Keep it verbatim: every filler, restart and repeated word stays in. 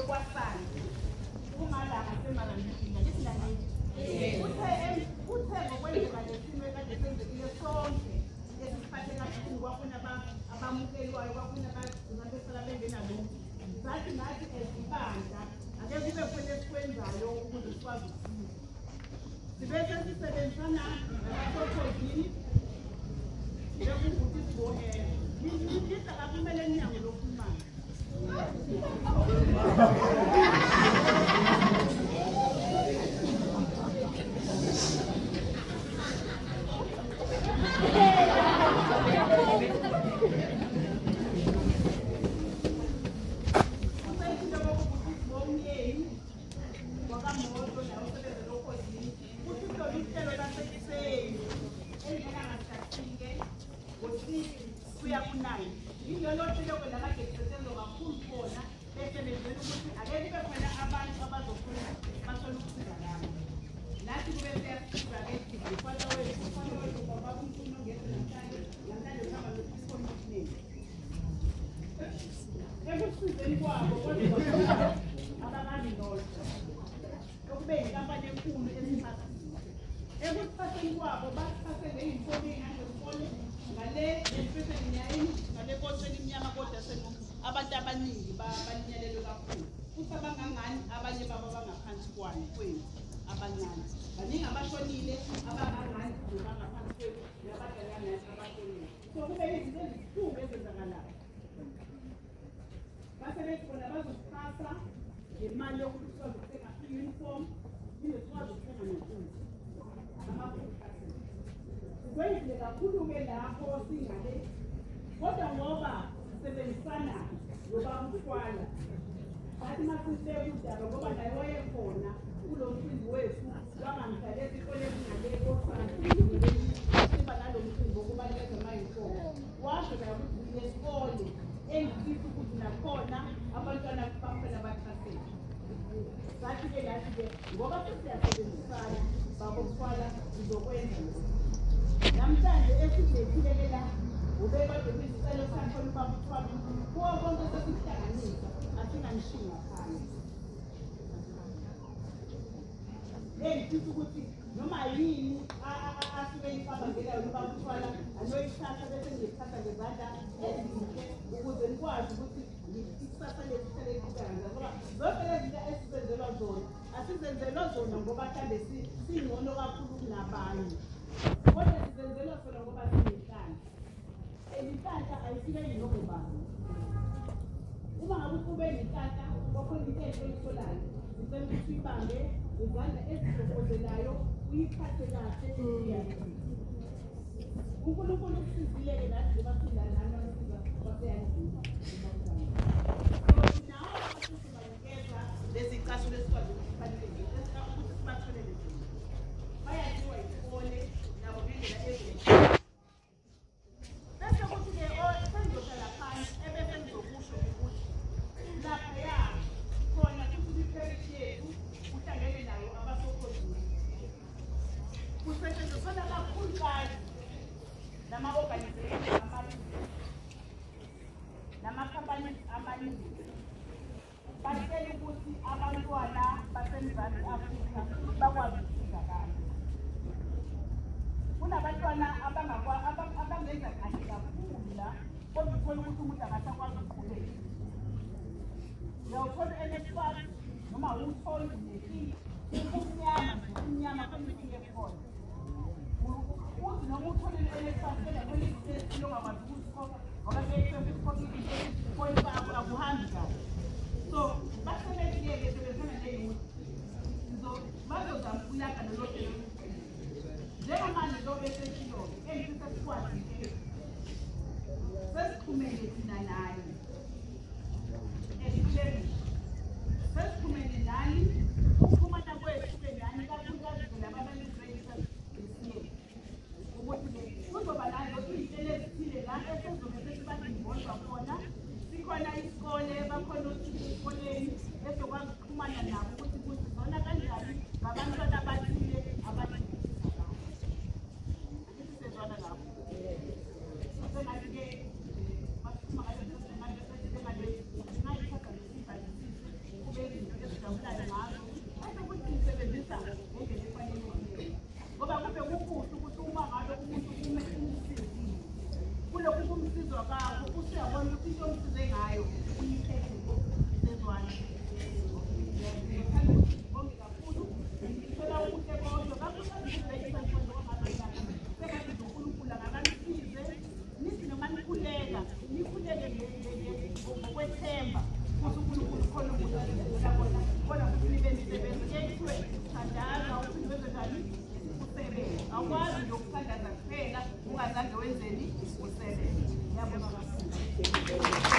kwasana ungalanga semarandini lithi nani uthe uthe ngokwendlela lesimo ekade senzekile sonke esiphathe kakhulu kwafuna abamukelwayo kwafuna abantu besala bengena lokho zathi nathi ezibandla ake kube khona esikwenzayo ukuze sikwazi ukusiza sibese sisebenzisana nabasokhozini njengokuthi sibohela ngidla kakumele nyango lokhulumana abantu abaningi balinyelelwe kakhulu futhi abangangani abanye baba bangaphansi kwani kwenu abancane baningi abashonile abangangani bangaphansi kwenu nabadalana abashonile so kube izinto ezikhulu ezenzakalayo base bethi bona bazosiphatha ngemali yokuthi sikwazi ukuthenga i-uniform phinde sikwazi ukuthenga nokudla amafutha kwenzile kakhulu-ke lapho singale kodwa ngoba sebenzisana ngoba umthwala bathi masibeke udaba ngoba naye wayekhona kulo mcimbi wethu wangamdala esikoleni ngale kosana siba nalo mcimbi wokubaluleka amayinkomo washo la ukuthi nesikole engifisa ukuthi nakhona abantwana baphela bathaseke bathi-ke lathi-ke ngoba sesiyasebenzisana bakothwala ngizokwenza namhlanje esizethilele la ubekade kuyisicelo sakho lubakuthwala kuwo konke sesikuhlanganisa asinganishinga phansi engifisa ukuthi noma yini asuke yicabangelayo lubakuthwala anoyithatha bese ngiyithatha ngezandla ezinhle ukuze nikwazi ukuthi ikusasa lethu selekukanza ngoba zonke lezi zinto esizenzelwa zona asizenzelwa zona ngoba mhlawumbe singcono kakhulu kunabanye kodwa sizenzelwa zona ngoba sinenhlanhla enhlanhla ayifike yinokubani uma ngabe kube nenhlanhla kwakhona into eyitholayo isele ukuthi ibambe izandla ezizokozelayo uyiphathe kahle iyaphi uNkulunkulu usizile-ke nathi ngoba sinalana basiza baseyandlula nawo asibanikeza lezi caso lesikwazi ukufanelekile ukuthi sibatholele zona bayathiwa isikole nabo ngendlela ezinhle bese kuthi-ke sengizohlala phansi ebese ngizokusho ukuthi laphaya khona futhi iperishi yethu kuhlangene nayo abasokhozini kusetshenziswana kakhulukazi nama-organization amaningi nama-company amaningi batshela ukuthi abantwana baseMzantsi Afrika bakwazi ukusizakala kunabantwana abangenza kahle kakhulu la kodwa uthola ukuthi umuntu angasakwazi ukuqhubeka uyawuthola i-NSFAS noma uthole nekile umnyama umnyama kwemithi ekhona uthi noma uthole i-NSFAS kodwa kweli sesi longakwazi ukuzikhokha ngoba kuyekhokhile akuhambi kahle so basebenzile-ke sebenzana neyouth bazozama ukulaka lolo hlelo njengamanje zobe sesilo-ke engifisa sikwazi-ke sesikhumele thina naye esitsheni sesikhumele nani ukukhumana kwethu-ke nani kakhulukazi laba abanezirejista zesiye ukuthi-ke kuzoba nazo iy'hlelo ezithile la esezobe sesibadinibondwa khona sikhona isikole bakhona othile esikoleni esokwazi ukuxhumana nabo ukuthi kuthi zona kanjani ngabantwana abathile abathile sezwana lapho sengathi-ke masikhuluma ngale ngingayithatha lesibhalisisi kube esiphilayo ngazo bese ukuthi nisebenzisa ngendlela efanelekile ngoba kube kukuhle ukuthi uma ngabe umuntu ume umsizile kulokhu kumsizwa kwakho usuyabona ukuthi into omsize ngayo uyiphethe sezwane bonke kakhulu ngithola ukuthi kodwa kakusazibeisa mfundo wamabheka sekathi uNkulunkulu akabanisize nithi noma nikhuleka nikhuleke ngokwethemba ukuthi uNkulunkulu khona umuntu ayabona bona ukuthi nibe nisebenza yethiwe thandaza ukuthi wenze njani usebenze awukwazi nje ukuthandaza kuphela ungazange wenzeni usebenze. Ngiyabonga kakhulu.